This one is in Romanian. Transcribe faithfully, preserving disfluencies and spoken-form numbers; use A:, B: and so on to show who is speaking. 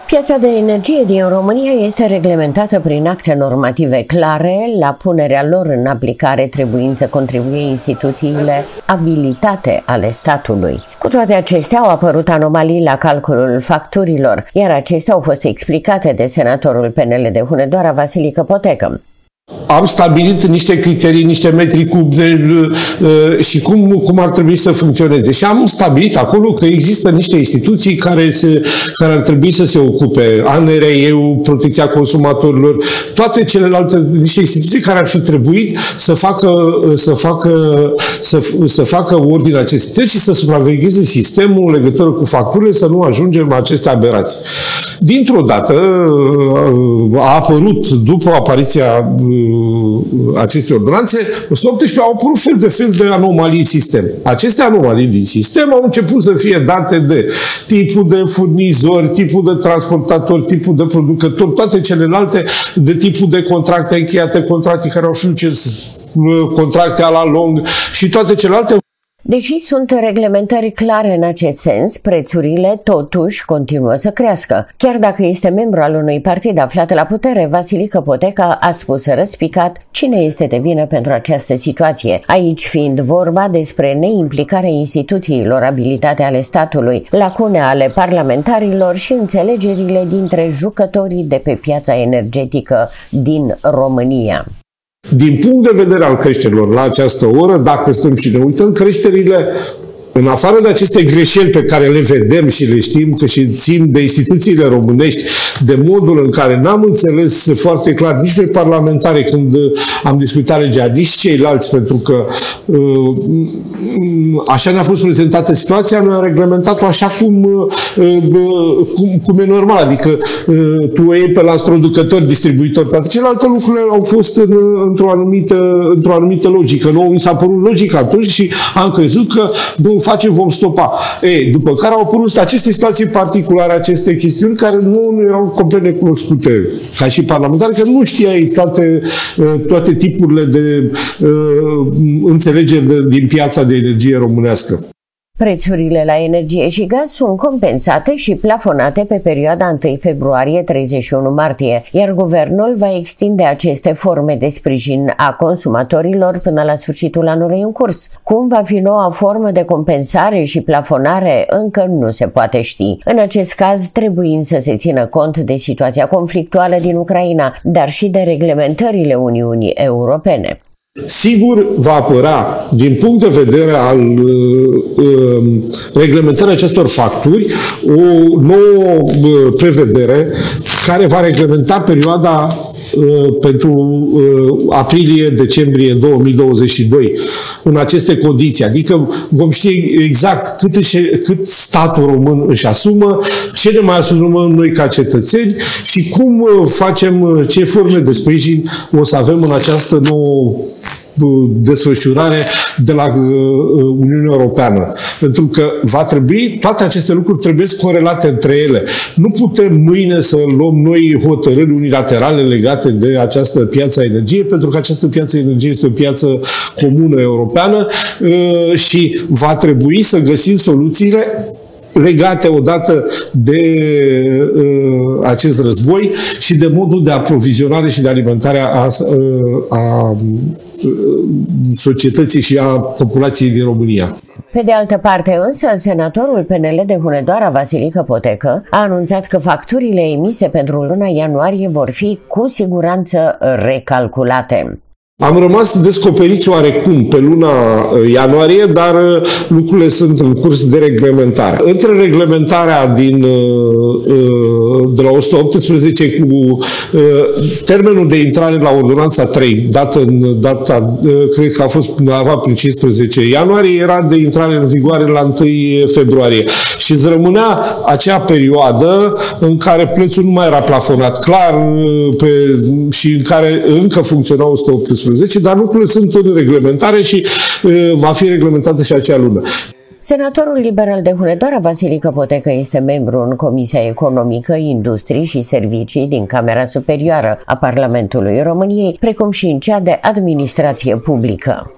A: Piața de energie din România este reglementată prin acte normative clare. La punerea lor în aplicare trebuie să contribuie instituțiile abilitate ale statului. Cu toate acestea au apărut anomalii la calculul facturilor, iar acestea au fost explicate de senatorul P N L de Hunedoara, Vasilică Potecă.
B: Am stabilit niște criterii, niște metri cub de, uh, și cum, cum ar trebui să funcționeze. Și am stabilit acolo că există niște instituții care, se, care ar trebui să se ocupe. A N R E-ul, Protecția Consumatorilor, toate celelalte niște instituții care ar fi trebuit să facă, să facă, să, să facă ordine acest sistem și să supravegheze sistemul în legătură cu facturile, să nu ajungem la aceste aberații. Dintr-o dată a apărut, după apariția acestei ordonanțe, în o sută optsprezece au apărut fel de fel de anomalii în sistem. Aceste anomalii din sistem au început să fie date de tipul de furnizori, tipul de transportatori, tipul de producători, toate celelalte, de tipul de contracte încheiate, contracte care au succes, contracte a la lung și toate celelalte.
A: Deși sunt reglementări clare în acest sens, prețurile totuși continuă să crească. Chiar dacă este membru al unui partid aflat la putere, Vasilică Potecă a spus răspicat cine este de vină pentru această situație, aici fiind vorba despre neimplicarea instituțiilor abilitate ale statului, lacune ale parlamentarilor și înțelegerile dintre jucătorii de pe piața energetică din România.
B: Din punct de vedere al creșterilor la această oră, dacă stăm și ne uităm, creșterile, în afară de aceste greșeli pe care le vedem și le știm că și țin de instituțiile românești, de modul în care n-am înțeles foarte clar nici noi parlamentare când am discutat legea, nici ceilalți, pentru că așa ne-a fost prezentată situația, noi am reglementat-o așa cum, cum, cum e normal, adică tu o iei pe la producători, distribuitori, pentru celelalte lucrurile au fost în, într-o anumită, într-o anumită logică. Nouă mi s-a părut logică atunci și am crezut că vom face, vom stopa. Ei, după care au apărut aceste situații particulare, aceste chestiuni care nu, nu erau complet necunoscute ca și parlamentari, că nu știai toate, toate tipurile de uh, înțelegeri de, din piața de energie românească.
A: Prețurile la energie și gaz sunt compensate și plafonate pe perioada întâi februarie - treizeci și unu martie, iar guvernul va extinde aceste forme de sprijin a consumatorilor până la sfârșitul anului în curs. Cum va fi noua formă de compensare și plafonare, încă nu se poate ști. În acest caz, trebuie să se țină cont de situația conflictuală din Ucraina, dar și de reglementările Uniunii Europene.
B: Sigur, va apăra, din punct de vedere al uh, uh, reglementării acestor facturi, o nouă uh, prevedere care va reglementa perioada uh, pentru uh, aprilie-decembrie două mii douăzeci și doi în aceste condiții. Adică vom ști exact cât, își, cât statul român își asumă, ce ne mai asumăm noi ca cetățeni și cum uh, facem, ce forme de sprijin o să avem în această nouă desfășurare de la Uniunea Europeană. Pentru că va trebui, toate aceste lucruri trebuie corelate între ele. Nu putem mâine să luăm noi hotărâri unilaterale legate de această piață a energiei, pentru că această piață a energiei este o piață comună europeană și va trebui să găsim soluțiile legate odată de uh, acest război și de modul de aprovizionare și de alimentare a, a societății și a populației din România.
A: Pe de altă parte însă, senatorul P N L de Hunedoara, Vasilică Potecă, a anunțat că facturile emise pentru luna ianuarie vor fi cu siguranță recalculate.
B: Am rămas descoperiți oarecum pe luna ianuarie, dar lucrurile sunt în curs de reglementare. Între reglementarea din, de la o sută optsprezece cu termenul de intrare la ordonanța trei, dată în data, cred că a fost undeva prin cincisprezece ianuarie, era de intrare în vigoare la întâi februarie. Și îți rămânea acea perioadă în care prețul nu mai era plafonat clar pe, și în care încă funcționa o sută optsprezece, dar lucrurile sunt în reglementare și uh, va fi reglementată și acea lună.
A: Senatorul liberal de Hunedoara, Vasilică Potecă, este membru în Comisia Economică, Industrii și Servicii din Camera Superioară a Parlamentului României, precum și în cea de Administrație Publică.